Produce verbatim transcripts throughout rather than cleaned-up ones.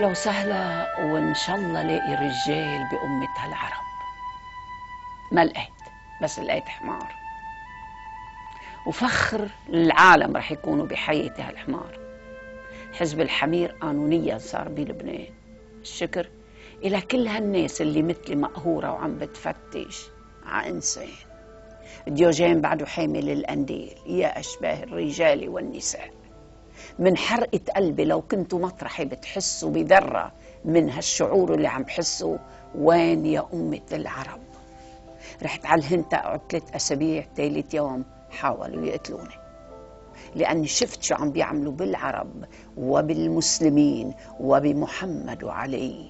أهلا وسهلا، وإن شاء الله لاقي رجال بأمة هالعرب. ما لقيت، بس لقيت حمار، وفخر العالم رح يكونوا بحياة هالحمار. حزب الحمير قانونيا صار بلبنان. الشكر إلى كل هالناس اللي مثلي مقهورة وعم بتفتش ع إنسان. ديوجين بعده حامل القنديل، يا أشباه الرجال والنساء. من حرقة قلبي لو كنتوا مطرحي بتحسوا بذرة من هالشعور اللي عم بحسوا. وين يا أمة العرب؟ رحت على الهند تقعد ثلاث أسابيع، ثالث يوم حاولوا يقتلوني، لأني شفت شو عم بيعملوا بالعرب وبالمسلمين وبمحمد وعلي.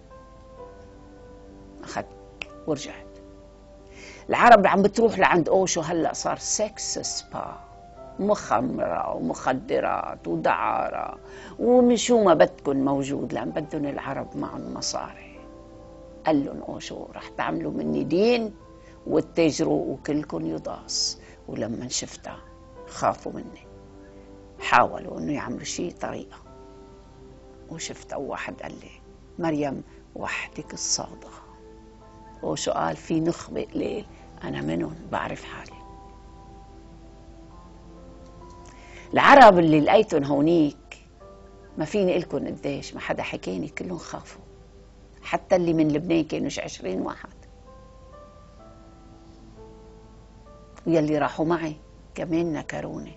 أخذت ورجعت. العرب عم بتروح لعند أوشو، هلأ صار سكس سبا، مخمرة ومخدرات ودعارة ومشو ما بدكن موجود، لأن بدهم العرب معهم مصاري. قال لهم أوشو رح تعملوا مني دين وتتاجروا وكلكن يضاس. ولما شفتها خافوا مني، حاولوا انه يعملوا شيء طريقة. وشفتها وواحد قال لي مريم وحدك الصادقة. أوشو قال في نخبة قليل أنا منهم بعرف حالي. العرب اللي لقيتهم هونيك ما فيني لكم قديش، ما حدا حكيني، كلهم خافوا. حتى اللي من لبنان كانوش عشرين واحد، ويلي راحوا معي كمان نكروني.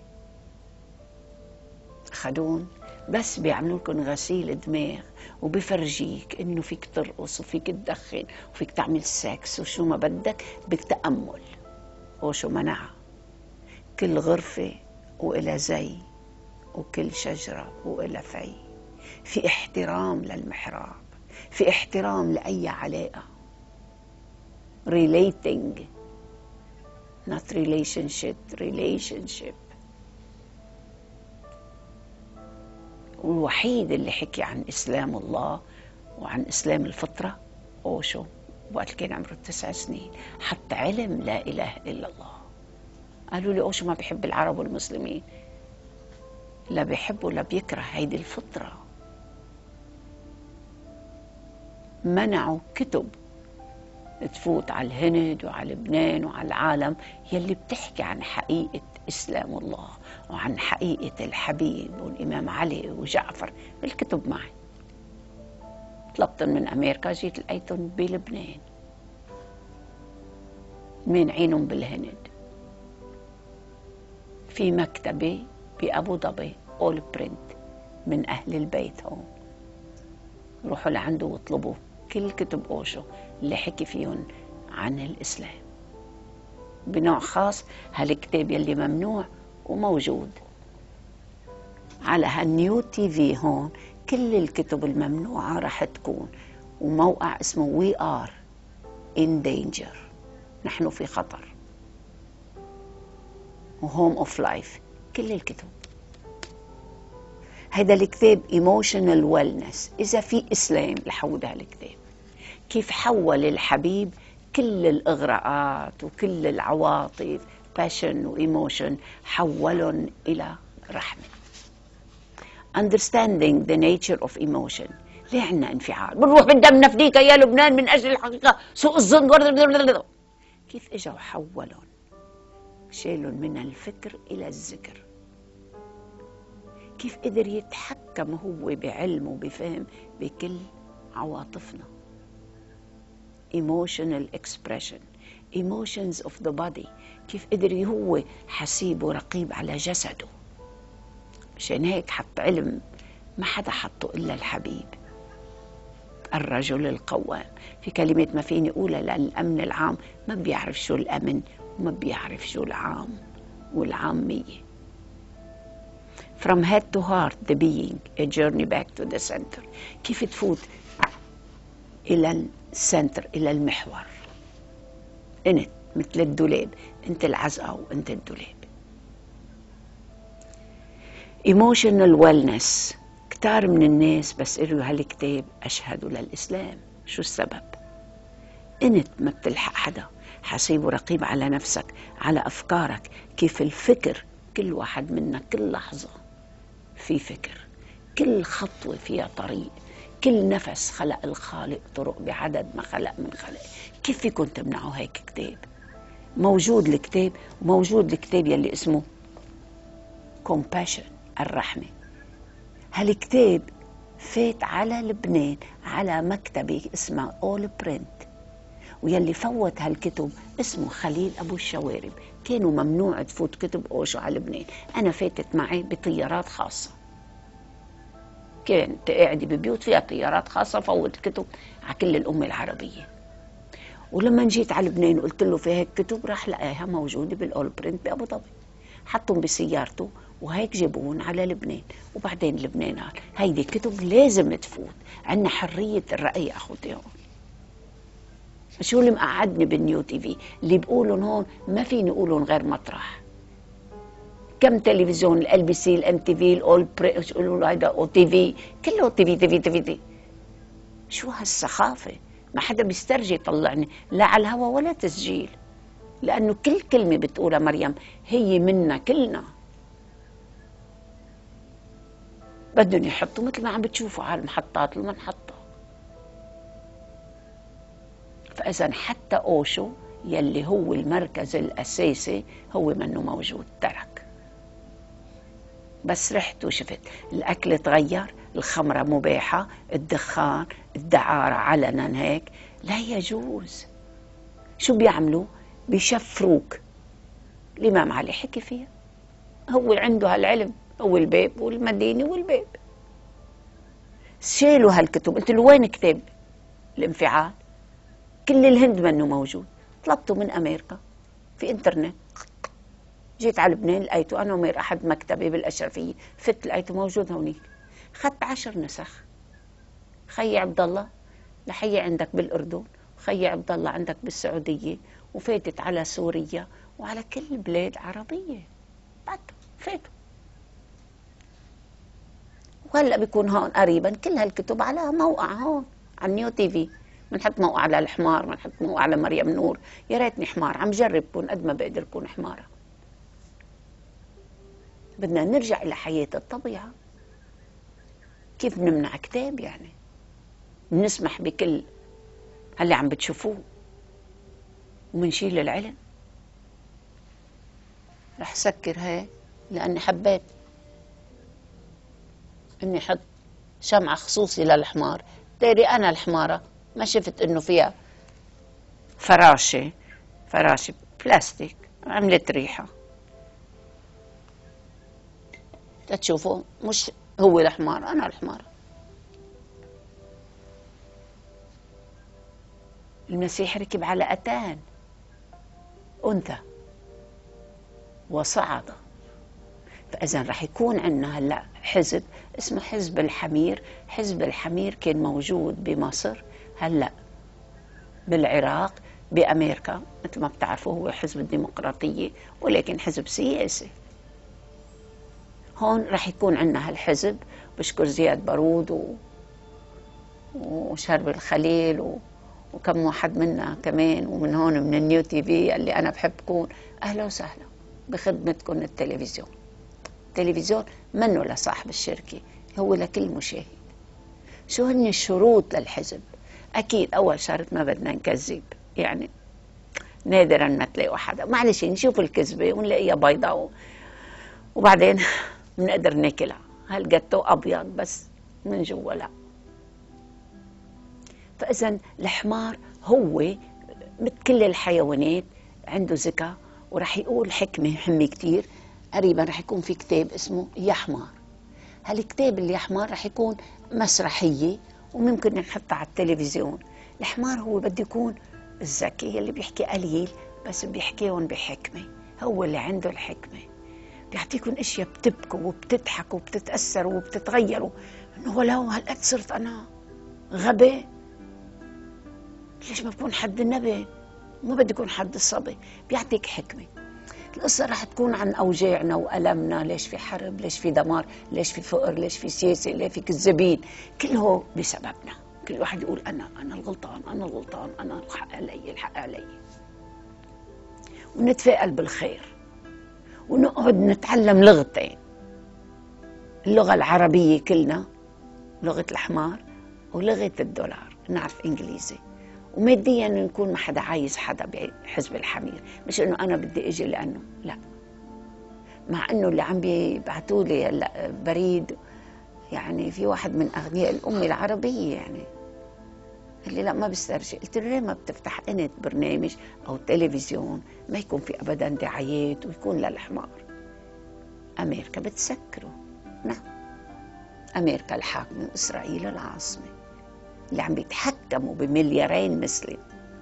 أخدون بس بيعملوا لكم غسيل دماغ، وبفرجيك إنه فيك ترقص وفيك تدخن وفيك تعمل سكس وشو ما بدك بتأمل. وشو منعها؟ كل غرفة وإلى زي، وكل شجرة وإلى في. في احترام للمحراب، في احترام لأي علاقة. relating not relationship relationship. والوحيد اللي حكي عن إسلام الله وعن إسلام الفطرة أوشو، وقت كان عمره تسع سنين حتى علم لا إله إلا الله. قالوا لي أوشو ما بيحب العرب والمسلمين. لا بيحب ولا بيكره، هيدي الفطرة. منعوا كتب تفوت على الهند وعلى لبنان وعلى العالم يلي بتحكي عن حقيقة إسلام الله وعن حقيقة الحبيب والإمام علي وجعفر. الكتب معي، طلبتهم من أمريكا، جيت لقيتهم بلبنان، من عينهم بالهند. في مكتبة بأبو ظبي أول برنت من أهل البيت هون، روحوا لعنده واطلبوا كل كتب أوشو اللي حكي فيهم عن الإسلام بنوع خاص. هالكتاب يلي ممنوع وموجود على هالنيو تي في هون، كل الكتب الممنوعة رح تكون، وموقع اسمه We Are in Danger، نحن في خطر، وهوم اوف لايف، كل الكتب. هذا الكتاب Emotional Wellness. إذا في إسلام لحول هالكتاب كيف حول الحبيب كل الإغراءات وكل العواطف passion وإيموشن، حولهم إلى رحمة. Understanding the nature of emotion. ليه عنا انفعال؟ بنروح بالدم نفديك يا لبنان من أجل الحقيقة، سوء الظن. كيف إجوا حولهم؟ شيلهم من الفكر إلى الذكر. كيف قدر يتحكم هو بعلم وبفهم بكل عواطفنا. emotional expression emotions of the body. كيف قدر هو حسيب ورقيب على جسده. مشان هيك حط علم ما حدا حطه إلا الحبيب، الرجل القوام. في كلمات ما فيني أقولها لأن الأمن العام ما بيعرف شو الأمن وما بيعرف شو العام والعامية. From head to heart the being a journey back to the center. كيف تفوت إلى السنتر، إلى المحور. أنت مثل الدولاب، أنت العزقة وأنت الدولاب. Emotional wellness. كتار من الناس بس قروا هالكتاب أشهدوا للإسلام. شو السبب؟ أنت ما بتلحق حدا، حسيب ورقيب على نفسك، على أفكارك. كيف الفكر، كل واحد منا كل لحظة في فكر، كل خطوة فيها طريق، كل نفس خلق الخالق طرق بعدد ما خلق من خلق. كيف فيكم تمنعوا هيك كتاب؟ موجود الكتاب، وموجود الكتاب يلي اسمه compassion، الرحمة. هالكتاب فات على لبنان على مكتبة اسمها أول برنت، ويلي فوت هالكتب اسمه خليل أبو الشوارب. كانوا ممنوع تفوت كتب أوشو على لبنان. أنا فاتت معي بطيارات خاصة، كانت قاعدة ببيوت فيها طيارات خاصة فوت كتب على كل الأمة العربية. ولما جيت على لبنان وقلت له في هيك كتب، راح لقاها موجودة بالأول برنت بأبو ظبي، حطهم بسيارته وهيك جابوهم على لبنان. وبعدين لبنان قال هيدي كتب لازم تفوت، عنا حرية الرأي أخوتي. هون شو اللي مقعدني بالنيو تي في؟ اللي بقولهم هون ما فيني أقولهم غير مطرح. كم تلفزيون، ال بي سي، الام تي في، الاول بري، شو يقولوا هيدا او تي في، كله تي في تي في تي في تي. شو هالسخافة؟ ما حدا بيسترجي يطلعني لا على الهوا ولا تسجيل، لأنه كل كلمة بتقولها مريم هي منا كلنا. بدهم يحطوا مثل ما عم بتشوفوا على المحطات المنحطة. فإذا حتى أوشو يلي هو المركز الأساسي هو منه موجود، ترك. بس رحت وشفت الأكل تغير، الخمرة مباحة، الدخان، الدعارة علنا هيك لا يجوز. شو بيعملوا؟ بيشفروك. الإمام علي حكي فيها، هو عنده هالعلم، هو الباب والمدينة والباب. شالوا هالكتب. قلت له وين كتاب الانفعال؟ كل الهند منه موجود. طلبته من أمريكا في إنترنت، جيت على لبنان لقيته أنا ومير أحد مكتبي بالأشرفية، فت لقيته موجود هونيك. خدت عشر نسخ. خي عبد الله لحية عندك بالأردن، وخي عبد الله عندك بالسعودية، وفاتت على سوريا وعلى كل بلاد عربية. بعتوا فاتوا. وهلا بيكون هون قريبا كل هالكتب على موقع هون على النيو تي في. بنحط موقع على الحمار، بنحط موقع على مريم نور. يا ريتني حمار، عم جرب كون قد ما بقدر كون حمارة. بدنا نرجع إلى حياة الطبيعة. كيف بنمنع كتاب يعني؟ بنسمح بكل هاللي عم بتشوفوه ومنشيل العلم؟ رح سكر هاي لأني حبيت إني حط شمعة خصوصي للحمار. تاري أنا الحمارة ما شفت إنه فيها فراشة فراشة بلاستيك عملت ريحة. تتشوفوا مش هو الحمار، أنا الحمار. المسيح ركب على أتان أنثى وصعد. فإذا رح يكون عندنا هلا حزب اسمه حزب الحمير. حزب الحمير كان موجود بمصر، هلا بالعراق، بأمريكا. مثل ما بتعرفوا هو حزب الديمقراطية، ولكن حزب سياسي. هون رح يكون عندنا هالحزب. بشكر زياد بارود و... وشرب الخليل و... وكم واحد منا كمان، ومن هون من النيو تي في اللي أنا بحبكم. أهلا وسهلا بخدمتكم. التلفزيون التلفزيون منه لصاحب الشركة، هو لكل مشاهد. شو هن الشروط للحزب؟ أكيد أول شرط ما بدنا نكذب، يعني نادرا ما تلاقوا حدا، معلش نشوف الكذبة ونلاقيها بيضاء وبعدين بنقدر ناكلها. هالجاتو أبيض بس من جوا لا. فإذا الحمار هو مثل كل الحيوانات عنده ذكاء، ورح يقول حكمة حمي كتير. قريبا رح يكون في كتاب اسمه يا حمار. هالكتاب اللي يا حمار رح يكون مسرحية وممكن نحطها على التلفزيون. الحمار هو بده يكون الذكي اللي بيحكي قليل بس بيحكيهم بحكمة. هو اللي عنده الحكمة، بيعطيكم اشياء بتبكوا وبتضحكوا وبتتأثروا وبتتغيروا. انه ولو هالقد صرت انا غبي، ليش ما بكون حد النبي؟ ما بدي يكون حد الصبي. بيعطيك حكمة. القصة رح تكون عن أوجاعنا وألمنا، ليش في حرب، ليش في دمار، ليش في فقر، ليش في سياسة، ليش في كذابين. كله بسببنا. كل واحد يقول أنا أنا الغلطان، أنا الغلطان، أنا الحق علي، الحق علي. ونتفائل بالخير ونقعد نتعلم لغتين. اللغة العربية كلنا، لغة الحمار ولغت الدولار، نعرف إنجليزي، وماديا نكون ما حدا عايز حدا بحزب الحمير، مش إنه أنا بدي أجي لأنه لا، مع إنه اللي عم بيبعتوا لي هلا بريد، يعني في واحد من أغنياء الأمة العربية يعني قال لي لا ما بسترجي، قلت له ليه ما بتفتح انت برنامج أو تلفزيون ما يكون في أبدا دعايات ويكون للحمار؟ أمريكا بتسكره، نعم، أمريكا الحاكمة وإسرائيل العاصمة اللي عم بيتحكموا بمليارين مسلم.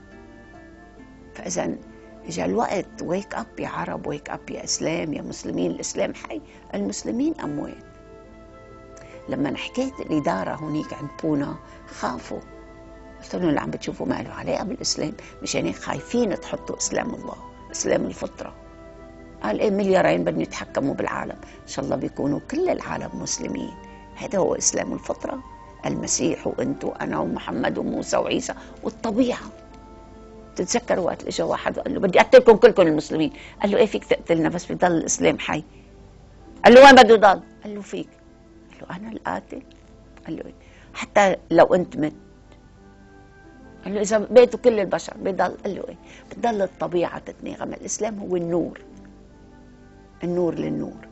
فإذا إجا الوقت، ويك أب يا عرب، ويك أب يا إسلام، يا مسلمين، الإسلام حي، المسلمين أموات. لما حكيت الإدارة هنيك عند بونا خافوا، قلت لهم اللي عم بتشوفوا ما له علاقة بالإسلام، مشان هيك خايفين تحطوا إسلام الله، إسلام الفطرة. قال إيه مليارين بدهم يتحكموا بالعالم، إن شاء الله بيكونوا كل العالم مسلمين. هذا هو إسلام الفطرة، المسيح وأنتم وأنا ومحمد وموسى وعيسى والطبيعة. تتذكروا وقت اجى واحد وقال له بدي اقتلكم كلكم المسلمين، قال له ايه فيك تقتلنا بس بضل الاسلام حي؟ قال له وين بده يضل؟ قال له فيك. قال له انا القاتل؟ قال له ايه؟ حتى لو انت مت؟ قال له اذا بيتوا كل البشر بضل؟ قال له ايه؟ بتضل الطبيعه تتناغم. الاسلام هو النور، النور للنور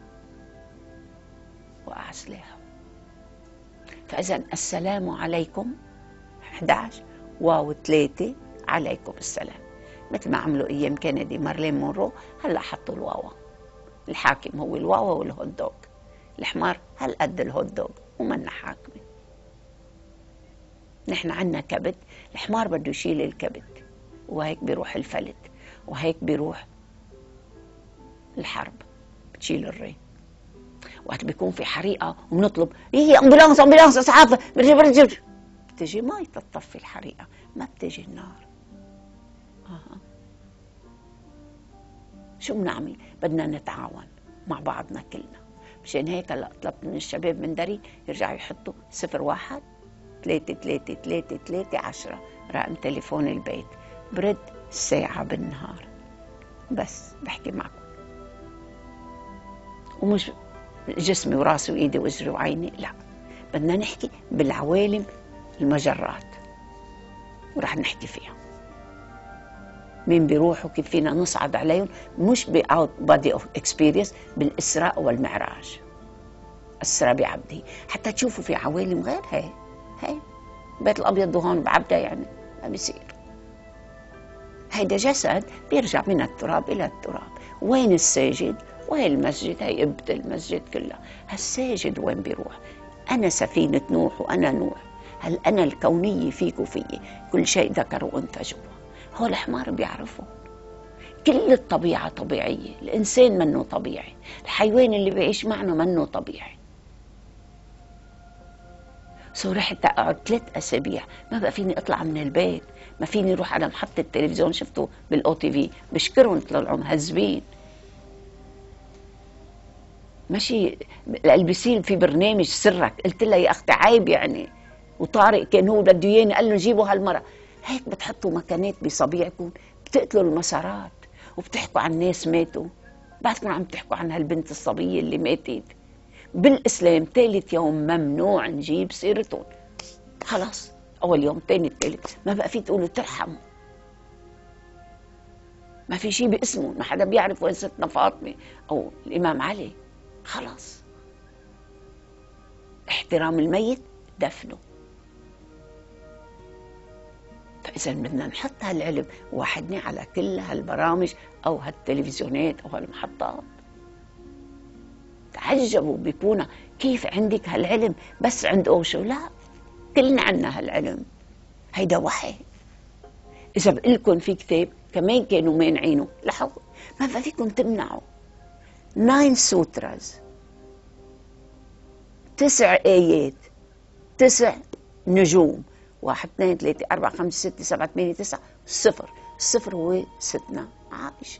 وقع سلاحه. فاذا السلام عليكم احد عشر واو ثلاثة عليكم السلام، مثل ما عملوا ايام كندي مارلين مونرو، هلا حطوا الواوا. الحاكم هو الواوا والهوت دوغ، الحمار هل قد الهوت دوغ ومنا حاكمه. نحن عنا كبد، الحمار بده يشيل الكبد وهيك بيروح الفلت، وهيك بيروح الحرب بتشيل الري. وقت بيكون في حريقه وبنطلب هي امبولانس امبولانس اسعاف، برجع برجع بتجي مي تطفي الحريقه، ما بتجي النار. آه. شو بنعمل؟ بدنا نتعاون مع بعضنا كلنا. مشان هيك هلا طلبت من الشباب من دري يرجعوا يحطوا صفر واحد ثلاثة ثلاثة ثلاثة ثلاثة عشرة رقم تليفون البيت، برد ساعة بالنهار بس بحكي معكم، ومش جسمي وراسي وايدي واجري وعيني، لا، بدنا نحكي بالعوالم المجرات ورح نحكي فيها مين بيروحوا كيف فينا نصعد عليهم، مش باوت بادي اوف اكسبيرينس، بالاسراء والمعراج. اسرى بعبده، حتى تشوفوا في عوالم غير هي هي بيت الابيض وهون بعبده، يعني ما بيصير. هيدا جسد بيرجع من التراب الى التراب. وين الساجد؟ وين المسجد؟ هي ابت المسجد كلها. هالساجد وين بيروح؟ انا سفينه نوح وانا نوح، هل انا الكونيه فيك وفيي، كل شيء ذكروا انتجوا. هو الحمار بيعرفوا كل الطبيعة طبيعية، الإنسان منه طبيعي، الحيوان اللي بيعيش معنا منه طبيعي. سو رحت أقعد ثلاث أسابيع ما بقى فيني أطلع من البيت، ما فيني أروح على محطة التلفزيون. شفتوا بالأو تي في بشكرهم طلعوا مهذبين، ماشي ال بي سي في برنامج سرك، قلت لها يا أختي عيب يعني، وطارق كان هو بده إياني قال له جيبوا هالمرة. هيك بتحطوا مكانات بصبيعكم، بتقتلوا المسارات وبتحكوا عن ناس ماتوا، بعدكم عم تحكوا عن هالبنت الصبية اللي ماتت. بالإسلام ثالث يوم ممنوع نجيب سيرتهم، خلاص أول يوم ثاني الثالث ما بقى في تقولوا ترحموا، ما في شيء باسمه، ما حدا بيعرف وين ستنا فاطمة أو الإمام علي، خلاص. احترام الميت دفنه. فإذا بدنا نحط هالعلم وحدنا على كل هالبرامج أو هالتلفزيونات أو هالمحطات. تعجبوا بيبونا كيف عندك هالعلم بس عند أوشو؟ لا، كلنا عنا هالعلم، هيدا وحي. إذا بقلكن في كتاب كمان كانوا مانعينه، لحو ما فيكم تمنعوا. ناين سوتراز، تسع آيات، تسع نجوم، واحد اثنين ثلاثة أربعة خمسة ستة سبعة ثمانية تسعة، صفر. الصفر هو ستنا عائشة،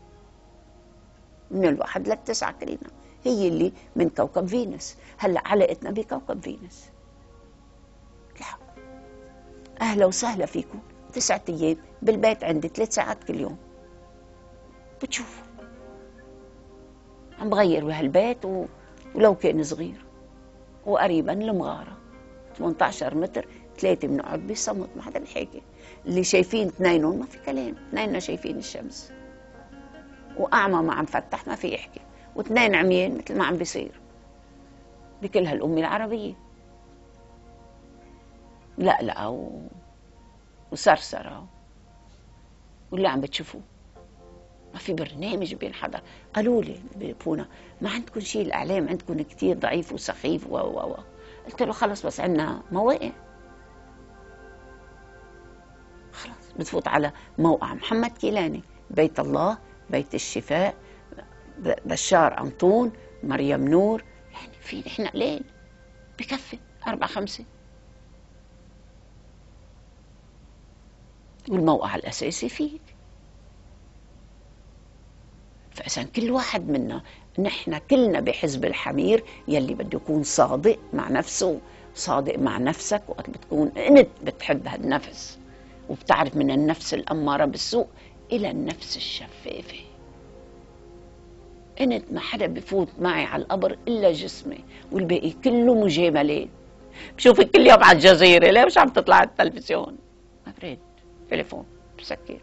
من الواحد للتسعة كلنا، هي اللي من كوكب فينوس. هلا علاقتنا بكوكب فينوس. لا، أهلا وسهلا فيكم. تسعة أيام بالبيت عندي ثلاث ساعات كل يوم، بتشوفوا عم بغير بهالبيت و... ولو كان صغير وقريبا المغارة ثمانية عشر متر ثلاثة بنقعد بصمت ما حدا بيحكي، اللي شايفين اثنينهم ما في كلام، اثنيننا شايفين الشمس، وأعمى ما عم فتح ما في يحكي، واثنين عميان مثل ما عم بيصير بكل هالأمة العربية. لا لا و... وسرسرة واللي عم بتشوفوه ما في برنامج بينحضر. قالوا لي بفونا ما عندكم شيء، الإعلام عندكم كتير ضعيف وسخيف و و و قلت له خلص بس عندنا مواقع، خلص بتفوت على موقع محمد كيلاني، بيت الله، بيت الشفاء، بشار أنطون، مريم نور، يعني في نحن قليل بكفي أربعة خمسة. والموقع الأساسي فيك. فإذا كل واحد منا، نحن كلنا بحزب الحمير يلي بده يكون صادق مع نفسه، صادق مع نفسك. وقت بتكون أنت بتحب هالنفس وبتعرف من النفس الأمارة بالسوء إلى النفس الشفافة. أنت ما حدا بفوت معي على القبر إلا جسمي، والباقي كله مجاملات. بشوفك كل يوم على الجزيرة، ليه مش عم تطلع على التلفزيون؟ ما بريد تليفون بسكر.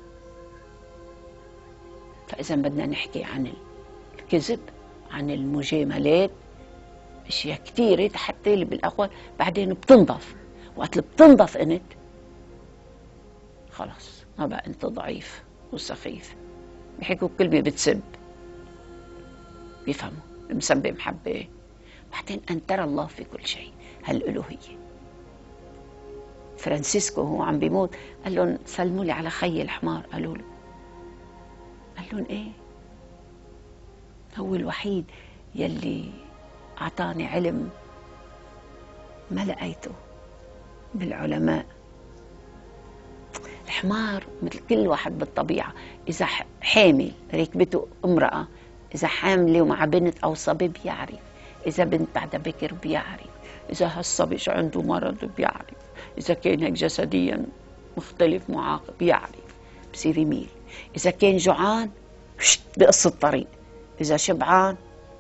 فإذا بدنا نحكي عن الكذب، عن المجاملات، اشياء كثيرة حتى اللي بالاول بعدين بتنضف. وقت اللي بتنضف انت خلص ما بقى انت ضعيف وسخيف. بيحكوا كلمة بتسب، بيفهموا المسبة محبة. بعدين أن ترى الله في كل شيء، هالألوهية. فرانسيسكو هو عم بيموت قال لهم سلموا لي على خي الحمار. قالوا له، قال لهم ايه؟ هو الوحيد يلي أعطاني علم ما لقيته بالعلماء. الحمار مثل كل واحد بالطبيعة، إذا حامل ركبته امرأة، إذا حاملة ومع بنت أو صبي بيعرف، إذا بنت بعد بكر بيعرف، إذا هالصبي عنده مرض بيعرف، إذا كان هيك جسديا مختلف معاق بيعرف، بصير يميل. إذا كان جوعان بقص الطريق، إذا شبعان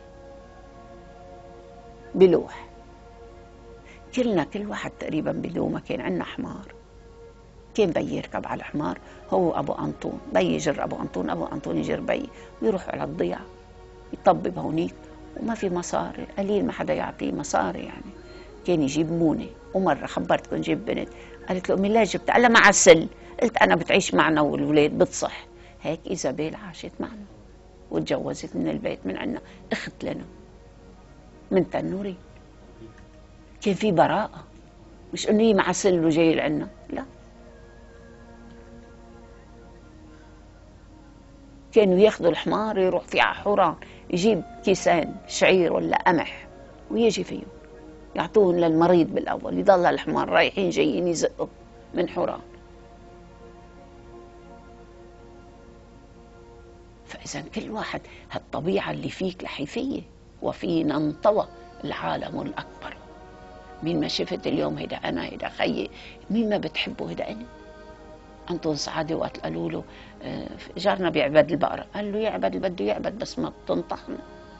بلوح. كلنا كل واحد تقريبا بله مكان. عندنا حمار، كان بي يركب على الحمار هو أبو أنطون، بي يجر أبو أنطون، أبو أنطون يجر بي، ويروحوا على الضيعة يطبب هونيك، وما في مصاري، قليل ما حدا يعطيه مصاري يعني. كان يجيب مونة. ومرة خبرتكم جيب بنت قالت له أمي لا جبتها؟ قال لها مع السل. قلت أنا بتعيش معنا والولاد بتصح. هيك إيزابيل عاشت معنا وتجوزت من البيت من عنا، أخت لنا من تنوري. كان في براءة، مش إنه مع سل وجاي لعنا، لا. كانوا ياخذوا الحمار يروح فيه على حوران، يجيب كيسان شعير ولا قمح ويجي فيهم يعطوهم للمريض بالأول، يضل الحمار رايحين جايين يزقوا من حوران. فإذا كل واحد هالطبيعة اللي فيك لحيفية، وفينا انطوى العالم الأكبر. مين ما شفت اليوم هيدا أنا، هيدا خيي، مين ما بتحبه هيدا أنا. أنتم سعادة وقت قالوا له جارنا بيعبد البقرة، قال له يعبد اللي بده يعبد بس ما بتنطحنا.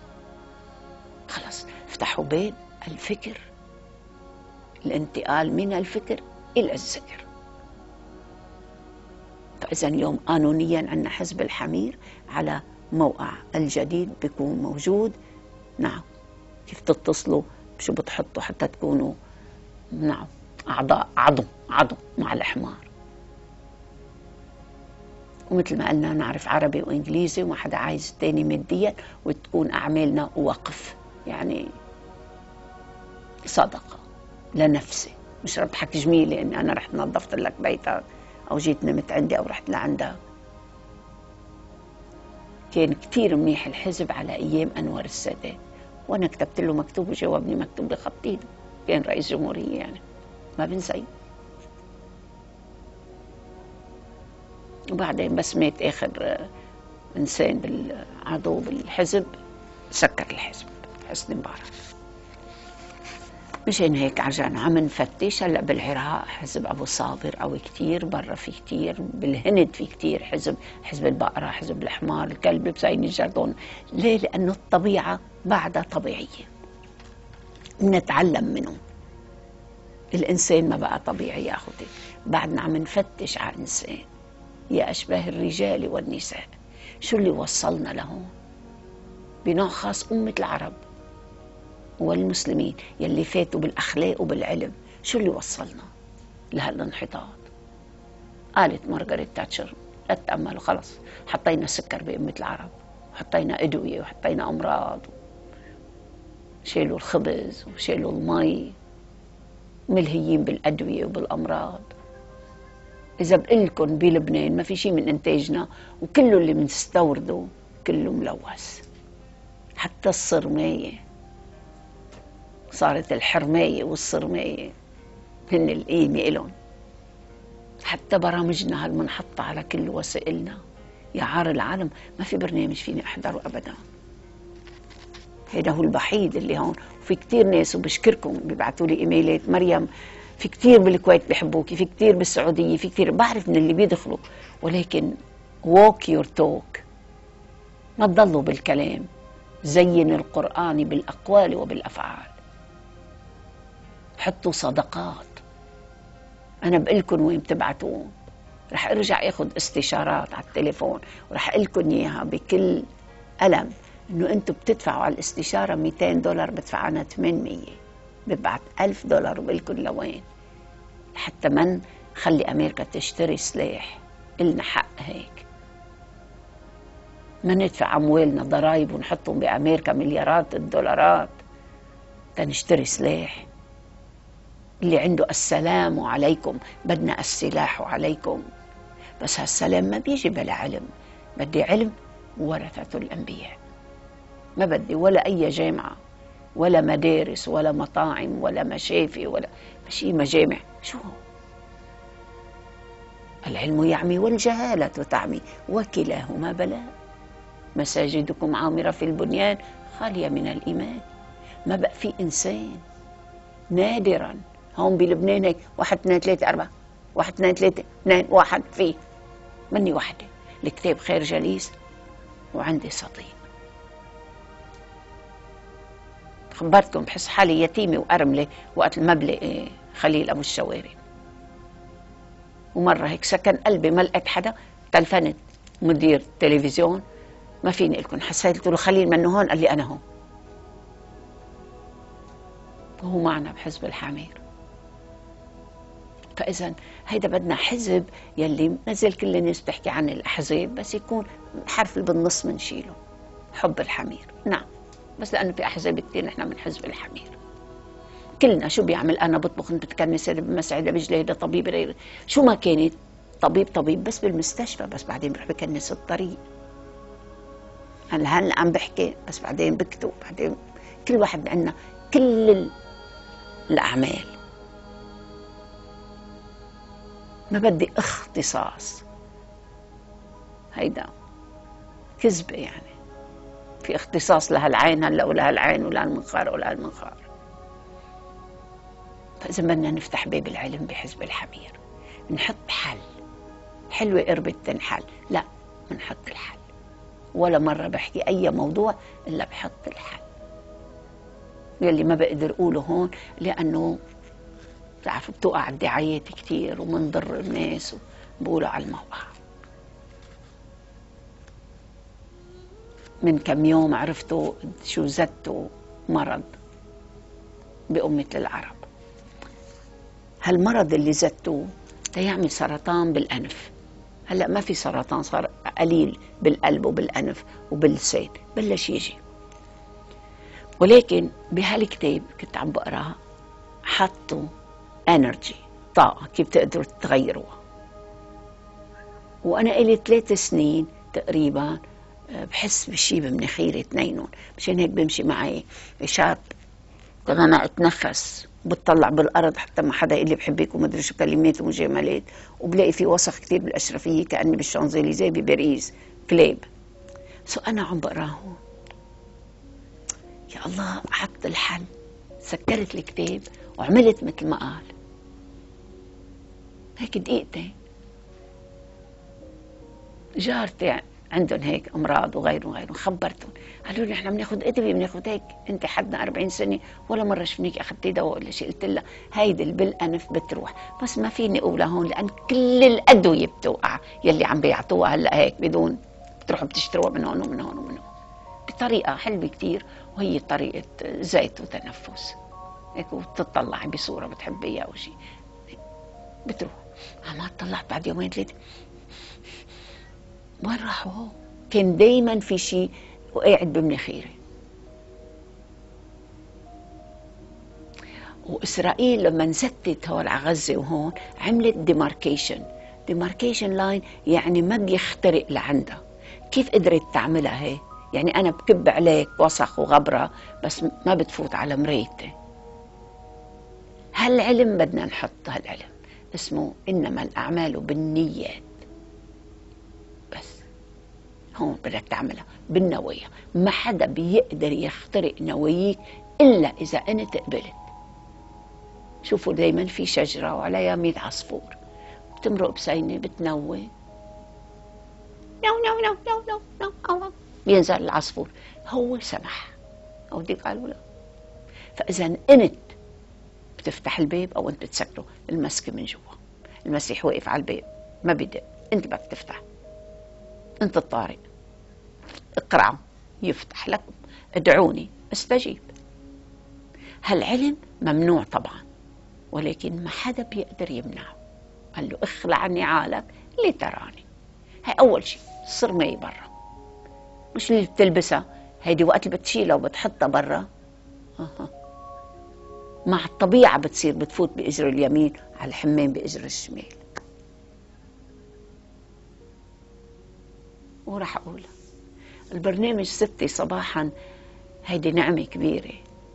خلص افتحوا باب الفكر، الانتقال من الفكر إلى الذكر. فإذا اليوم قانونيا عندنا حزب الحمير على موقع الجديد بيكون موجود. نعم، كيف تتصلوا شو بتحطوا حتى تكونوا نعم أعضاء عضو عضو مع الحمار. ومثل ما قلنا نعرف عربي وإنجليزي، وما حدا عايز تاني ماديا، وتكون أعمالنا وقف يعني صدقة لنفسي. مش رح بحكي جميلة إني أنا رحت نظفت لك بيتك أو جيت نمت عندي أو رحت لعندك. كان كتير منيح الحزب على أيام أنور السادات، وأنا كتبت له مكتوب وجاوبني مكتوب بخط إيده، كان رئيس جمهورية يعني ما بنسيه. وبعدين بس مات آخر إنسان بالعضو بالحزب سكر الحزب حسني مبارك. مشان هيك عجانا عم نفتش. هلا بالعراق حزب ابو صابر قوي كتير، برا في كتير، بالهند في كتير حزب، حزب البقره، حزب الحمار، الكلب بسين الجردون. ليه؟ لانه الطبيعه بعدها طبيعيه، نتعلم منهم. الإنسان ما بقى طبيعي يا أخوتي، بعدنا عم نفتش على الإنسان يا أشباه الرجال والنساء. شو اللي وصلنا لهون؟ بنوع خاص أمة العرب والمسلمين يلي فاتوا بالأخلاق وبالعلم، شو اللي وصلنا لهالانحطاط؟ قالت مارغريت تاتشر لا تتأملوا، خلص حطينا سكر بأمة العرب، حطينا أدوية وحطينا أمراض، شيلوا الخبز وشيلوا المي، ملهيين بالأدوية وبالأمراض. إذا بقلكن بلبنان ما في شيء من إنتاجنا، وكله اللي بنستورده كله ملوث، حتى الصرماية صارت الحرماية والصرماية هن القيمة إلهم. حتى برامجنا هالمنحطة على كل وسائلنا يا عار العالم، ما في برنامج فيني أحضره أبدا. هذا هو الوحيد اللي هون. وفي كتير ناس وبشكركم بيبعتوا لي إيميلات، مريم في كتير بالكويت بيحبوكي، في كتير بالسعودية، في كتير بعرف من اللي بيدخلوا، ولكن walk your talk، ما تضلوا بالكلام، زين القرآن بالأقوال وبالأفعال، حطوا صدقات. أنا بقلكن وين بتبعتون، رح أرجع أخذ استشارات على التليفون ورح أقلكن إياها بكل ألم، إنه أنتم بتدفعوا على الاستشارة مئتين دولار، بدفع أنا ثمانمية، ببعت ألف دولار وبقلكن لوين؟ حتى من خلي أمريكا تشتري سلاح، إلنا حق هيك، ما ندفع أموالنا ضرائب ونحطهم بأمريكا مليارات الدولارات تنشتري سلاح. اللي عنده السلام عليكم، بدنا السلاح عليكم، بس هالسلام ما بيجي بلا علم. بدي علم ورثة الأنبياء، ما بدي ولا أي جامعة ولا مدارس ولا مطاعم ولا مشافي ولا شيء مجامع. شو هو؟ العلم يعمي والجهالة تعمي وكلاهما بلاء. مساجدكم عامرة في البنيان خالية من الإيمان. ما بقى في إنسان، نادرا. هون بلبنان هيك واحد اثنين ثلاثة أربعة، واحد اثنين ثلاثة اثنين واحد، فيه مني وحدة. الكتاب خير جليس وعندي صديق. خبرتكم بحس حالي يتيمة وأرملة وقت ما بلاقي خليل أبو الشوارب. ومرة هيك سكن قلبي، ما لقيت حدا، تلفنت مدير التلفزيون، ما فيني لكم، حسيت له خليل منه هون، قال لي أنا هون. وهو معنا بحزب الحمير. فإذا هيدا بدنا حزب يلي نزل كل الناس بتحكي عن الأحزاب، بس يكون حرف اللي بالنص منشيله، حب الحمير. نعم، بس لأنه في أحزاب كتير نحن من حزب الحمير. كلنا شو بيعمل؟ أنا بطبخ، أنت بتكنس، هذا بمسعي، هذا بيجلي، هذا طبيب، غير شو ما كانت، طبيب طبيب بس بالمستشفى، بس بعدين بروح بكنس الطريق. أنا هلا عم بحكي بس بعدين بكتب، بعدين كل واحد عندنا كل الأعمال. ما بدي اختصاص، هيدا كذبة يعني. في اختصاص لهالعين هلا ولهالعين ولهالمنخار ولهالمنخار. فإذا بدنا نفتح باب العلم بحزب الحمير، نحط حل. حلوة قربت تنحل، لا بنحط الحل. ولا مرة بحكي أي موضوع إلا بحط الحل. يلي ما بقدر أقوله هون لأنه بتعرفوا بتوقع الدعايات كتير ومنضر الناس وبقولوا على الموقع. من كم يوم عرفتوا شو زدتوا مرض بأمة العرب. هالمرض اللي زدتوه تيعمل سرطان بالأنف. هلأ ما في سرطان، صار قليل بالقلب وبالأنف وباللسان، بلش يجي. ولكن بهالكتاب كنت عم بقراها حطوا انرجي، طاقة، كيف تقدروا تغيروها. وأنا إلي ثلاث سنين تقريبا بحس بشي بمناخيري اثنينهم، مشان هيك بمشي معي شاب لما ما اتنفس، بتطلع بالأرض حتى ما حدا يقول لي بحبك وما ادري شو كلمات ومجاملات، وبلاقي في وسخ كتير بالأشرفية كأني بالشانزليزيه بباريس كلاب. سو أنا عم بقراه، يا الله حط الحل. سكرت الكتاب وعملت مثل ما قال، هيك دقيقتين. جارتي عندهم هيك امراض وغيره وغيره. خبرتهم قالوا لي احنا بناخذ ادويه بناخذ هيك. انت حدنا أربعين سنه ولا مره شفنيك اخذتي دواء ولا شيء. قلت لها هيدي بالانف بتروح، بس ما فيني اقولها هون لان كل الادويه بتوقع يلي عم بيعطوها هلا هيك بدون، بتروحوا بتشتروها من هون ومن هون ومن هون بطريقه حلوه كثير، وهي طريقه زيت وتنفس هيك، وتطلعي بصوره بتحبيها او شيء بتروح. ما طلعت بعد يومين ثلاثه وين راحوا؟ هو كان دايما في شيء وقاعد بمناخيري. واسرائيل لما نستت هون على غزه وهون عملت ديماركيشن. ديماركيشن لاين يعني ما بيخترق لعندها. كيف قدرت تعملها هي؟ يعني انا بكب عليك وسخ وغبره بس ما بتفوت على مرايتي. هالعلم بدنا نحط، هالعلم اسمه انما الاعمال بالنيات. بس هون بدك تعملها بالنوايا. ما حدا بيقدر يخترق نواياك الا اذا انت قبلت. شوفوا دايما في شجره وعليها مية عصفور بتمرق بسينه بتنوي نو نو نو نو نو نو نو بينزل العصفور. هو سمح او ديك قالوا لا. فاذا انت بتفتح الباب او انت بتسكره، المسكه من جوا. المسيح واقف على الباب ما بدق، انت بدك تفتح. انت الطارق، اقرعوا يفتح لكم، ادعوني استجيب. هالعلم ممنوع طبعا، ولكن ما حدا بيقدر يمنعه. قال له اخلع عني عالك لتراني. هاي اول شيء. الصرمية برا مش اللي بتلبسها هيدي، وقت اللي بتشيلها وبتحطها برا أه. مع الطبيعة بتصير بتفوت بإجر اليمين على الحمام بإجر الشمال. وراح أقول البرنامج ستة صباحا هيدي نعمة كبيرة،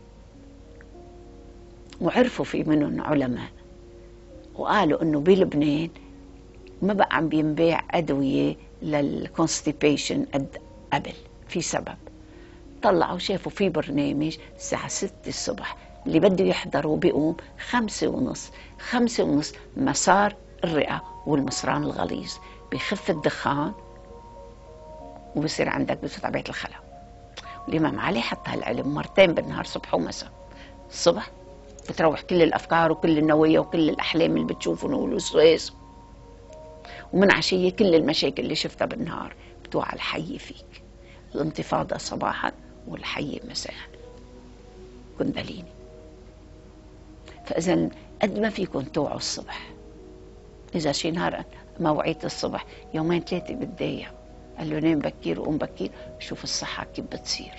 وعرفوا في منهم علماء وقالوا انه بلبنان ما بقى عم بينباع ادوية للكونستيبيشن قد قبل. في سبب. طلعوا شافوا في برنامج الساعة ستة الصبح اللي بده يحضروا بيقوم خمسة ونص. خمسة ونص مسار الرئة والمصران الغليظ، بخف الدخان وبصير عندك بتفوت على بيت الخلا. والإمام علي حط هالعلم مرتين بالنهار صبح ومساء. الصبح بتروح كل الأفكار وكل النوايا وكل الأحلام اللي بتشوفهم والوسواس، ومن عشية كل المشاكل اللي شفتها بالنهار بتوعى الحي فيك. الانتفاضة صباحا والحي مساء. كنداليني. فإذا قد ما فيكم توعوا الصبح. إذا شي نهار موعية الصبح يومين ثلاثة بتضايق، قال له نام بكير وقوم بكير شوف الصحة كيف بتصير.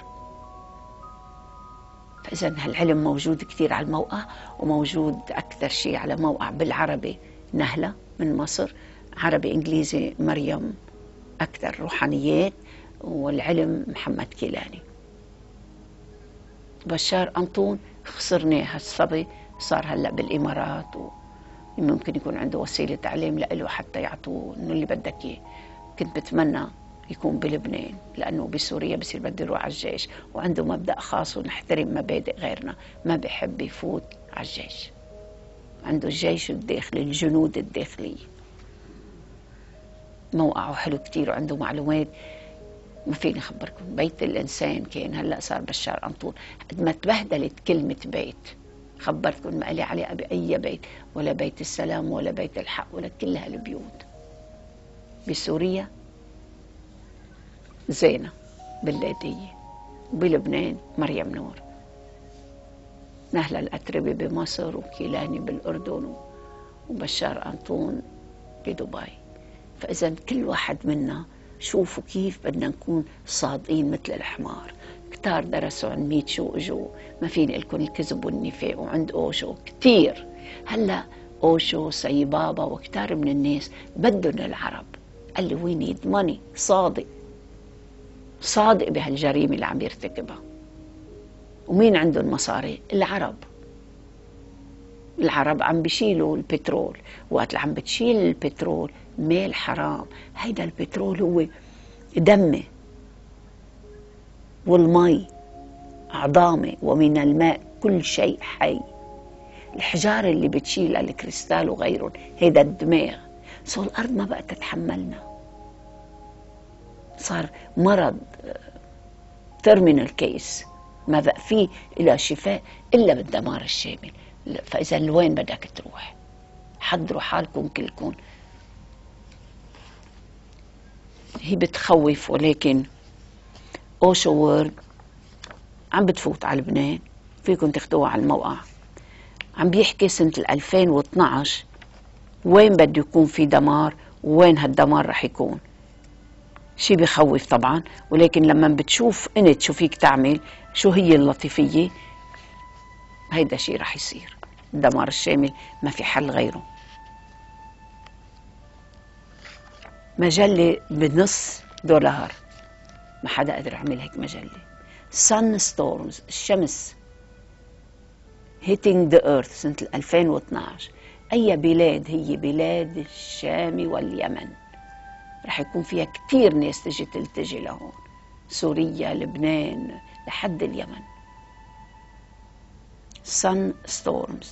فإذا هالعلم موجود كثير على الموقع، وموجود أكثر شيء على موقع بالعربي نهلة من مصر، عربي إنجليزي مريم أكثر روحانيات، والعلم محمد كيلاني. بشار أنطون خسرناه هالصبي، صار هلأ بالإمارات وممكن يكون عنده وسيلة تعليم لإله حتى يعطوه إنه اللي بدك إياه. كنت بتمنى يكون بلبنان لأنه بسوريا بصير بده يروح على الجيش وعنده مبدأ خاص ونحترم مبادئ غيرنا. ما بحب يفوت على الجيش. عنده الجيش الداخلي، الجنود الداخلية. موقعه حلو كتير وعنده معلومات ما فيني أخبركم. بيت الإنسان كان هلأ صار بشار أنطون. قد ما تبهدلت كلمة بيت خبرتكم ما لي علاقة بأي بيت، ولا بيت السلام ولا بيت الحق ولا كل هالبيوت. بسوريا زينة بلادية، وبلبنان مريم نور، نهلة الأتربي بمصر، وكيلاني بالأردن، وبشار أنطون بدبي. فإذا كل واحد منا شوفوا كيف بدنا نكون صادقين مثل الحمار. كتار درسوا عن ميتشو وإجوا ما فيني لكم الكذب والنفاق، وعند أوشو كتير. هلا أوشو سي بابا وكتار من الناس بدهم العرب. قال لي وي نيد ماني. صادق صادق بهالجريمة اللي عم يرتكبها. ومين عندهم مصاري؟ العرب. العرب عم بيشيلوا البترول. وقت اللي عم بتشيل البترول مال حرام. هيدا البترول هو دمه والمي عظامه، ومن الماء كل شيء حي. الحجار اللي بتشيل الكريستال وغيرهم هيدا الدماغ. سو الأرض ما بقى تتحملنا. صار مرض تيرمينال كيس، ما بقى فيه إلى شفاء إلا بالدمار الشامل. فإذا لوين بدك تروح؟ حضروا حالكم كلكم. هي بتخوف، ولكن اوشو وورد عم بتفوت على لبنان، فيكم تاخدوها على الموقع. عم بيحكي سنة ألفين واثنعش وين بده يكون في دمار ووين هالدمار رح يكون. شي بخوف طبعا، ولكن لما بتشوف انت شو فيك تعمل، شو هي اللطيفية، هيدا شي رح يصير. الدمار الشامل ما في حل غيره. مجلة بنص دولار، ما حدا قدر يعمل هيك مجلة. sun storms، الشمس hitting the earth سنة ألفين واثنعش. أي بلاد هي؟ بلاد الشام واليمن. رح يكون فيها كتير ناس تجي تلتجي لهون، سوريا، لبنان، لحد اليمن. sun storms.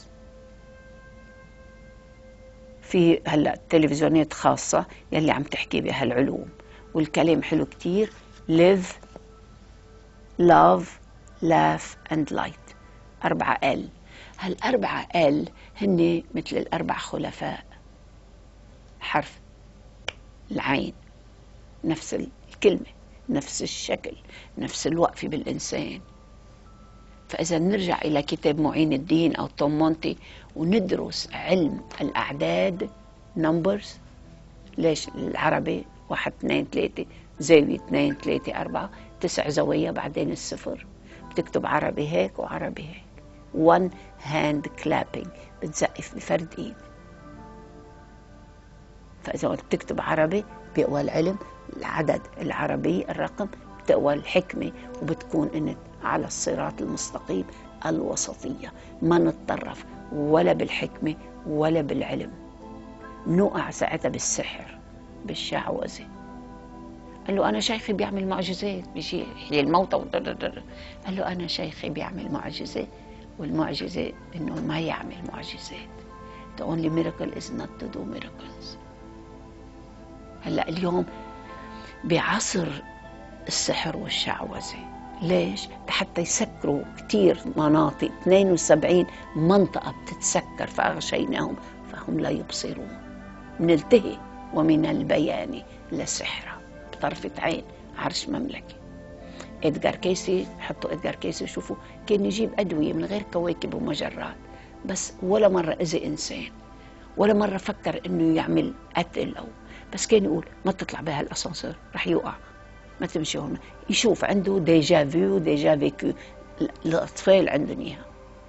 في هلا تلفزيونات خاصة يلي عم تحكي بهالعلوم، والكلام حلو كتير. live love laugh and light. أربعة ال. هالأربعة ال هن مثل الأربع خلفاء، حرف العين، نفس الكلمة، نفس الشكل، نفس الوقفة بالإنسان. فإذا نرجع إلى كتاب معين الدين أو توم مونتي وندرس علم الأعداد numbers. ليش العربي واحد اثنين ثلاثة زاوية اثنين ثلاثة أربعة تسع زوايا بعدين الصفر، بتكتب عربي هيك وعربي هيك. one hand clapping، بتزقف بفرد ايد. فإذا بتكتب عربي بيقوى العلم، العدد العربي الرقم بتقوى الحكمة، وبتكون انت على الصراط المستقيم الوسطية، ما نتطرف ولا بالحكمة ولا بالعلم. نوقع ساعتها بالسحر بالشعوذة. قال له أنا شيخي بيعمل معجزات، بيجي يحيي الموتى. قال له أنا شيخي بيعمل معجزات، والمعجزة إنه ما يعمل معجزات. The only miracle is not to do miracles. هلأ اليوم بعصر السحر والشعوذة. ليش؟ حتى يسكروا كتير مناطق، اثنين وسبعين منطقة بتتسكر، فأغشيناهم فهم لا يبصرون. نلتهي ومن البيان لسحرة بطرفة عين عرش مملكي. إدغار كيسي، حطوا إدغار كيسي وشوفوا كان يجيب أدوية من غير كواكب ومجرات، بس ولا مرة أذى إنسان، ولا مرة فكر إنه يعمل قتل، أو بس كان يقول ما تطلع بها الأسانسير رح يوقع، ما تمشي هون. يشوف عنده ديجا فيو ديجا فيكو، الأطفال عندهم إياها.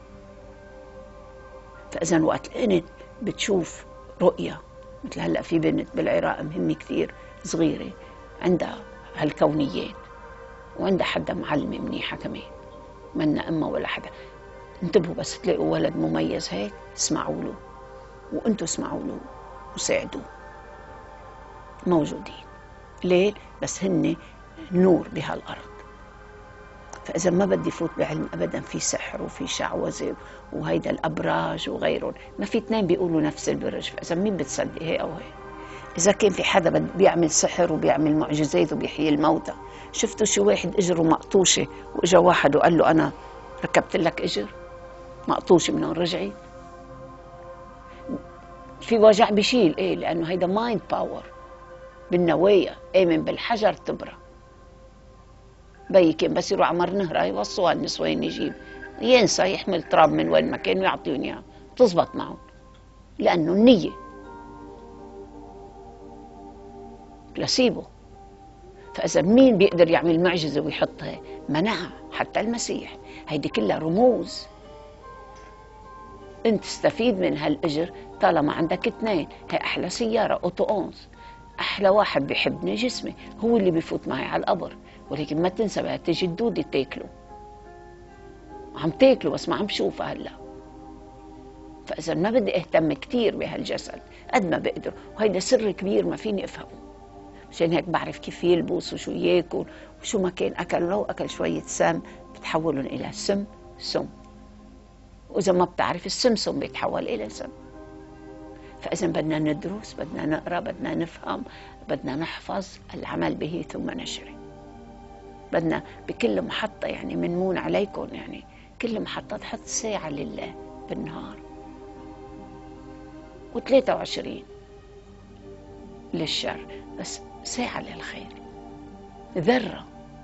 فإذا وقت أنت بتشوف رؤية مثل هلأ في بنت بالعراق مهمة كثير صغيرة عندها هالكونيات، وعندها حدا معلمة منيحة كمان، منا أمها ولا حدا. انتبهوا بس تلاقوا ولد مميز هيك اسمعوا له، وانتوا اسمعوا له وساعدوه. موجودين ليه؟ بس هن نور بهالأرض. فإذا ما بدي فوت بعلم أبدا في سحر وفي شعوذة وهيدا الأبراج وغيرهم، ما في اثنين بيقولوا نفس البرج، فإذا مين بتصدق هي أو هي؟ إذا كان في حدا بيعمل سحر وبيعمل معجزات وبيحيي الموتى، شفتوا شو واحد إجره مقطوشة وإجا واحد وقال له أنا ركبت لك إجر مقطوشة منهم رجعي؟ في وجع بيشيل إيه؟ لأنه هيدا مايند باور بالنوايا. آمن بالحجر تبرى. بي كان بس يروح عمر نهرة يوصوها النسوان يجيب، ينسى يحمل تراب من وين ما كان ويعطيهم اياه، تزبط معهم، لأنه النية بلاسيبو. فإذا مين بيقدر يعمل معجزة ويحطها؟ منعها حتى المسيح. هيدي كلها رموز. انت تستفيد من هالأجر طالما عندك اثنين. هي أحلى سيارة أوتو أونس، أحلى واحد بيحبني جسمي هو اللي بيفوت معي على القبر. ولكن ما تنسى بقى تيجي الدودة تاكله، عم تاكله بس ما عم بشوفها هلا. فإذا ما بدي اهتم كتير بهالجسد قد ما بقدر، وهيدا سر كبير ما فيني افهمه. عشان هيك بعرف كيف يلبس وشو ياكل وشو ما كان أكل. لو أكل شوية سم بتحولهم إلى سم سم، وإذا ما بتعرف السم سم بيتحول إلى سم. فإذا بدنا ندرس، بدنا نقرأ، بدنا نفهم، بدنا نحفظ العمل به ثم نشره. بدنا بكل محطة يعني منمون عليكم، يعني كل محطة تحط ساعة لله بالنهار، وثلاثة وعشرين للشر، بس ساعة للخير. ذرة.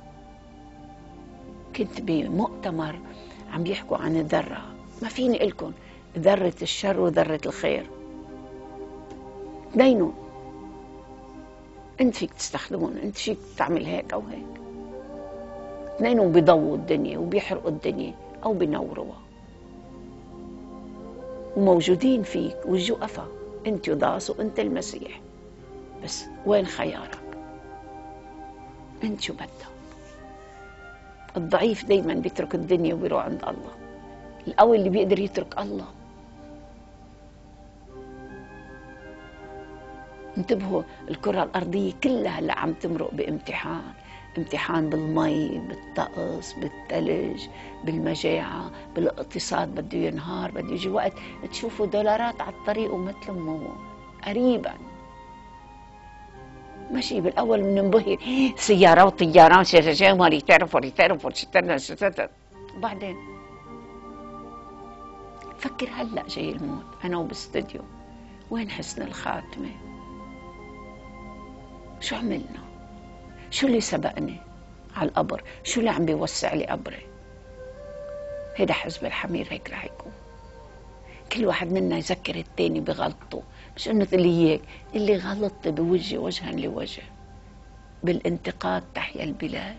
كنت بمؤتمر عم بيحكوا عن الذرة، ما فيني لكم ذرة الشر وذرة الخير، اثنينهم انت فيك تستخدمهم، انت فيك تعمل هيك او هيك. اثنينهم بيضووا الدنيا وبيحرقوا الدنيا او بينوروها، وموجودين فيك والجوقفة. انت يضاس وانت المسيح، بس وين خيارك؟ انت شو بدك؟ الضعيف دايما بيترك الدنيا وبيروح عند الله، القوي اللي بيقدر يترك الله. انتبهوا، الكرة الأرضية كلها هلا عم تمرق بامتحان، امتحان بالمي، بالطقس، بالثلج، بالمجاعة، بالاقتصاد بده ينهار، بده يجي وقت تشوفوا دولارات على الطريق ومثل مو قريبا. ماشي بالأول بننبهر سيارات وطيارات شجاجة وري تعرف وري تعرف وري تعرف، وبعدين فكر هلا جاي الموت أنا وباستديو، وين حسن الخاتمة؟ شو عملنا؟ شو اللي سبقني على القبر؟ شو اللي عم بيوسع لي قبري؟ هيدا حزب الحمير هيك رح يكون. كل واحد منا يذكر التاني بغلطه، مش انه تقلي هيك، اللي غلطت بوجه وجها لوجه. بالانتقاد تحيا البلاد.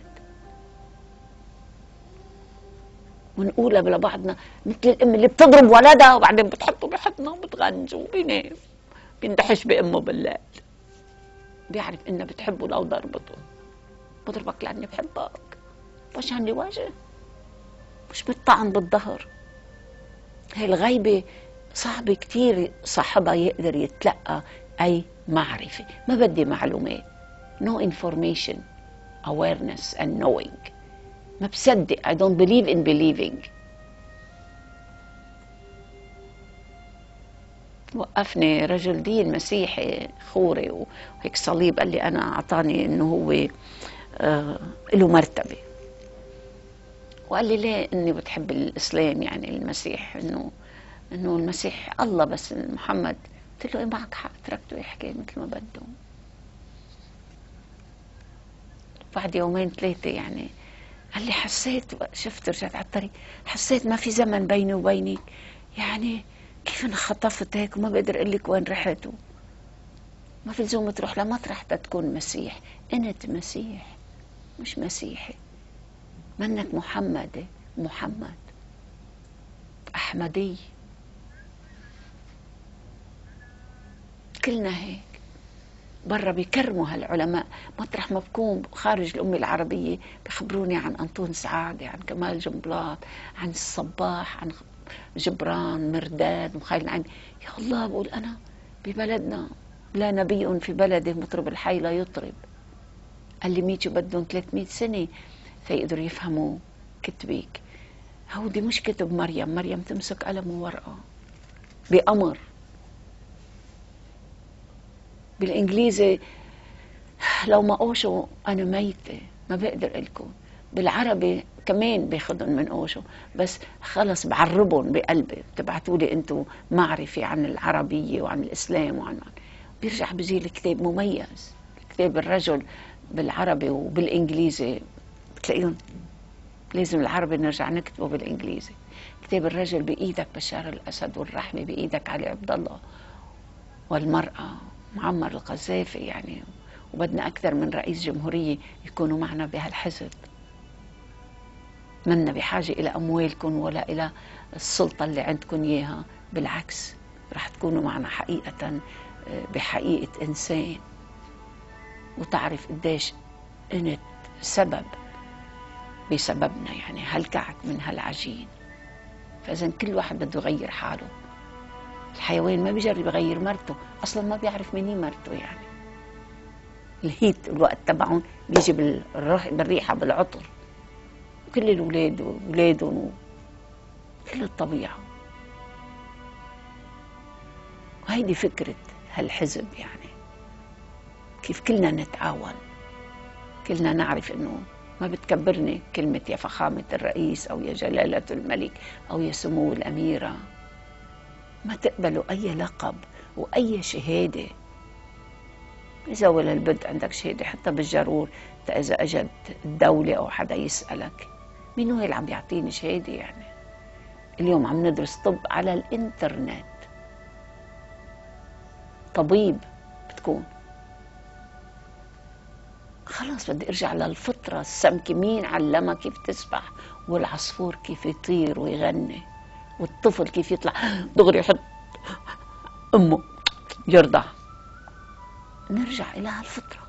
ونقولها لبعضنا مثل الام اللي بتضرب ولدها وبعدين بتحطه بحضنه وبتغنجه وبينام بيندحش بامه بالليل. بيعرف انها بتحبه لو ضربته. بضربك لاني بحبك وجها لوجه، مش بالطعن بالظهر. هاي الغيبة صعبة كتير صاحبها يقدر يتلقى أي معرفة. ما بدي معلومات. No information, awareness and knowing. ما بصدق. I don't believe in believing. وقفني رجل دين مسيحي خوري وهيك صليب، قال لي أنا أعطاني إنه هو آه له مرتبة، وقال لي ليه إني بتحب الإسلام، يعني المسيح، إنه إنه المسيح الله بس محمد. قلت له إيه معك حق، تركته يحكي مثل ما بده. بعد يومين ثلاثة يعني قال لي حسيت، شفت رجعت على الطريق، حسيت ما في زمن بيني وبينك، يعني كيف انخطفت هيك وما بقدر اقول لك وين رحت. ما في لزوم تروح لمطرح تكون مسيح. انت مسيح مش مسيحي. منك محمد محمد احمدي. كلنا هيك. برا بيكرموا هالعلماء، مطرح ما بكون خارج الأمة العربية بخبروني عن أنطون سعادة، عن كمال جنبلاط، عن الصباح، عن جبران، مرداد، مخيل العين. يا الله، بقول أنا ببلدنا لا نبي في بلده مطرب الحي لا يطرب. قال لي ميتوا بدهم ثلاثمئة سنة فيقدروا يفهموا كتبك. هودي مش كتب مريم. مريم تمسك قلم وورقة بأمر. بالإنجليزي لو ما أوشو أنا ميتة، ما بقدر لكم. بالعربي كمان باخذهم من أوشو، بس خلص بعربهم بقلبي. بتبعتوا لي أنتم معرفة عن العربية وعن الإسلام وعن بيرجع بيجي الكتاب مميز. كتاب الرجل بالعربي وبالإنجليزي بتلاقيهم لازم العربي نرجع نكتبه بالإنجليزي. كتاب الرجل بإيدك بشار الأسد، والرحمة بإيدك علي عبد الله، والمرأة معمر القذافي يعني. وبدنا أكثر من رئيس جمهورية يكونوا معنا بهالحزب. منا بحاجة إلى أموالكم ولا إلى السلطة اللي عندكم إياها، بالعكس رح تكونوا معنا حقيقة بحقيقة إنسان، وتعرف قديش أنت سبب بسببنا، يعني هلكعك من هالعجين. فإذا كل واحد بده يغير حاله. الحيوان ما بيجرب يغير مرته، أصلا ما بيعرف مني مرته. يعني الهيت الوقت تبعهم بيجي بالريحة بالعطر. كل الأولاد وأولادهم كل الطبيعة. وهيدي فكرة هالحزب، يعني كيف كلنا نتعاون، كلنا نعرف إنه ما بتكبرني كلمة يا فخامة الرئيس أو يا جلالة الملك أو يا سمو الأميرة. ما تقبلوا أي لقب وأي شهادة. إذا ولا البد عندك شهادة حتى بالجرور، إذا أجت الدولة أو حدا يسألك مين هو اللي عم يعطيني شهادة؟ يعني اليوم عم ندرس طب على الإنترنت، طبيب بتكون. خلاص بدي ارجع للفطرة. السمكة مين علمها كيف تسبح، والعصفور كيف يطير ويغني، والطفل كيف يطلع دغري يحط امه يرضع. نرجع الى هالفطرة.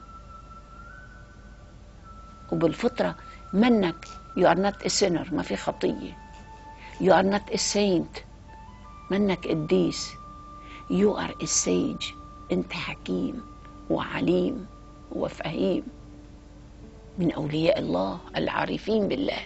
وبالفطرة منك you are not a sinner، ما في خطية. you are not a saint، منك قديس. you are a sage، انت حكيم وعليم وفهيم من أولياء الله العارفين بالله.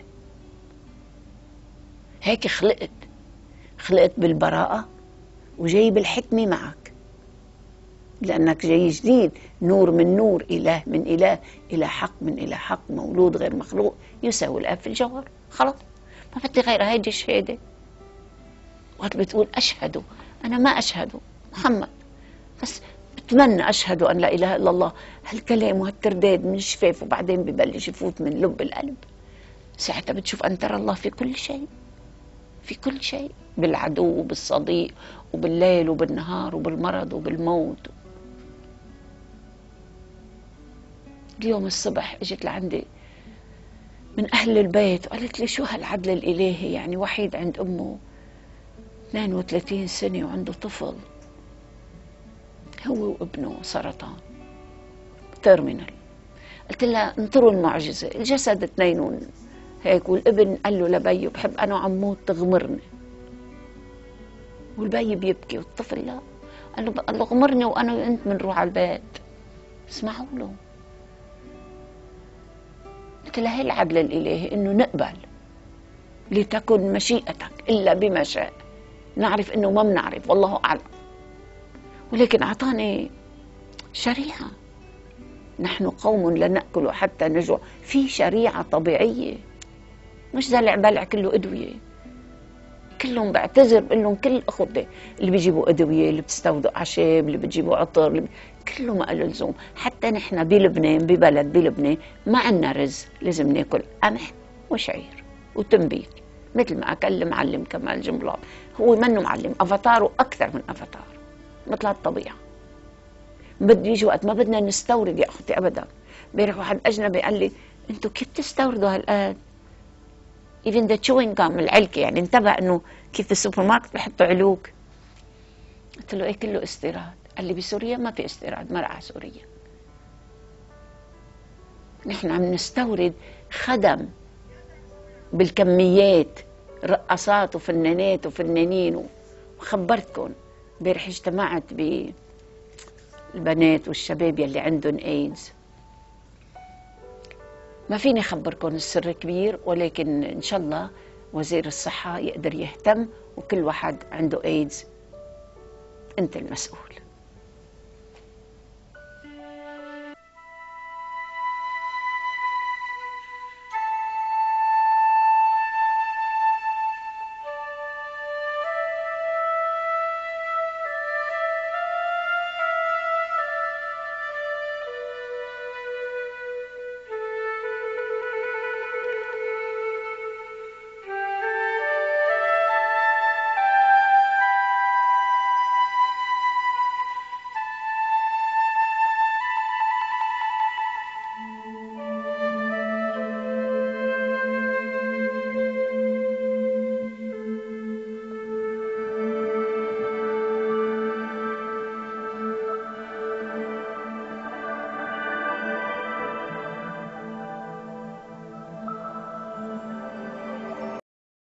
هيك خلقت خلقت بالبراءة وجاي بالحكمة معك، لأنك جاي جديد، نور من نور، إله من إله، إلى حق من إلى حق، مولود غير مخلوق، يساوي الآب في الجوهر. خلاص ما بدي غير هيدي الشهادة. وقت بتقول أشهد، أنا ما أشهد محمد، بس بتمنى أشهد أن لا إله إلا الله. هالكلام وهالترداد من الشفاف وبعدين ببلش يفوت من لب القلب. ساعتها بتشوف أن ترى الله في كل شيء، في كل شيء، بالعدو وبالصديق وبالليل وبالنهار وبالمرض وبالموت. اليوم الصبح اجت لعندي من أهل البيت وقالت لي شو هالعدل الإلهي، يعني وحيد عند أمه اثنين وثلاثين سنة وعنده طفل هو وابنه سرطان تيرمينال. قلت لها انطروا المعجزة، الجسد اثنين هيك، والابن قال له لبيه بحب أنا عمود تغمرني، والبي بيبكي والطفل لا، قال له قال له غمرني وأنا وأنت بنروح على البيت. اسمعوا له. قلت لها هي العدل الإلهي، إنه نقبل لتكن مشيئتك إلا بما شاء. نعرف إنه ما بنعرف والله أعلم، ولكن أعطاني شريعة. نحن قوم لا نأكل حتى نجوع، في شريعة طبيعية، مش زلع بلع كله أدوية. كلهم بعتذر بقول لهم كل الأخوة اللي بيجيبوا أدوية، اللي بتستوردوا أعشاب، اللي بتجيبوا عطر، اللي كله ما له لزوم. حتى نحن بلبنان، ببلد بلبنان ما عنا رز، لازم ناكل قمح وشعير وتنبيت، مثل ما أكل المعلم كمال جنبلاط. هو منه معلم، أفاتاره أكثر من أفاتار، مثل الطبيعة. بدي يجي وقت ما بدنا نستورد يا أختي أبدا. امبارح واحد أجنبي قال لي أنتوا كيف تستوردوا هالقد؟ even the chewing gum، العلكة، يعني انتبه إنه كيف السوبر ماركت بحطوا علوك. قلت له إيه كله استيراد؟ قال لي بسوريا ما في استيراد، ما راح سوريا. نحن عم نستورد خدم بالكميات، رقصات وفنانات وفنانين. وخبرتكم امبارح اجتمعت بالبنات والشباب يلي عندهم ايدز. ما فيني اخبركم السر كبير، ولكن ان شاء الله وزير الصحة يقدر يهتم، وكل واحد عنده ايدز انت المسؤول.